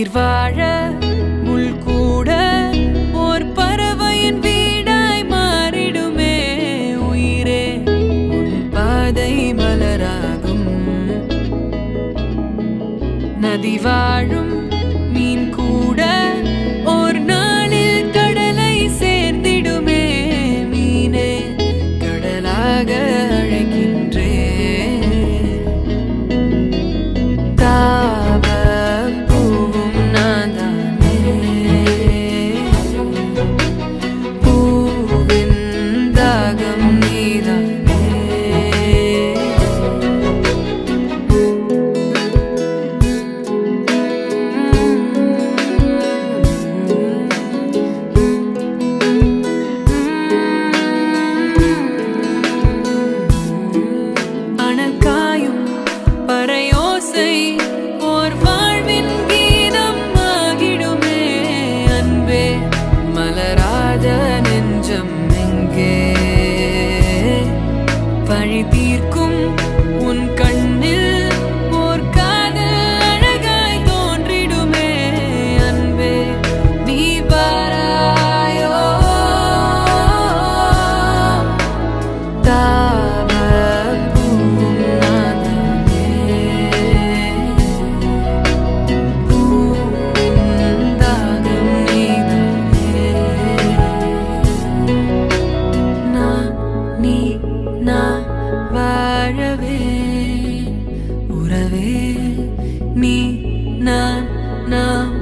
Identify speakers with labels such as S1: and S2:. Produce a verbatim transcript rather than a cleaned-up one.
S1: உயிர் வாழ முள் கூட ஓர் பறவையின் வீடாய் மாறிடுமே உயிரே உன் பாதை மலராகும் நதி வாழும் மீன் கூட ஓர் நாளில் கடலை சேர்ந்திடுமே மீனே கடலாக அழைக்கின்றே தாவ பூவும் நான் தானே பூவின் தாகம் நீதானே அனக்காயும் பறையோசை ஓர் வாழ்வின் கீதம் ஆகிடுமே அன்பே மலராத நெஞ்சம் எங்கே பழி தீர்க்கும் உன் கண்ணில் ஓர் காதல் அழகாய் தோன்றிடுமே அன்பே நீ வாராயோ தாவ பூவும் நான் தானே பூவின் தாகம் நீதானே நான் நீ நான் வாழவே உறவே நீ நான் நாம்